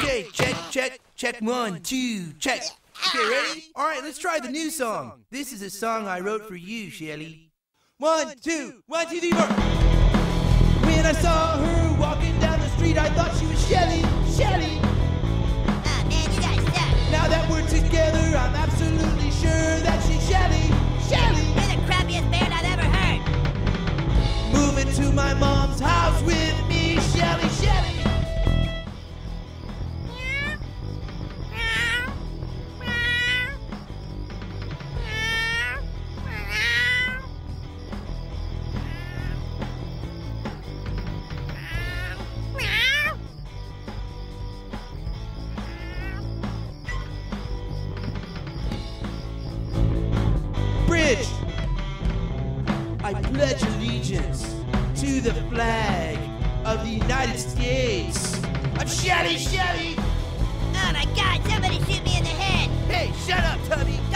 Okay, check 1, 2, check. Okay, ready? All right, let's try the new song. This is a song I wrote for you, Shelley. 1, 2, 1, 2, 3, 4. When I saw her walking down the street, I thought she was Shelley. Oh man, you guys suck. Now that we're together, I'm absolutely sure that she's Shelley. You're the crappiest band I've ever heard. Moving to my mom's house with me, Shelley. Bridge. I pledge allegiance to the flag of the United States. I'm Shelley. Oh my god, somebody shoot me in the head. Hey, shut up, Tubby.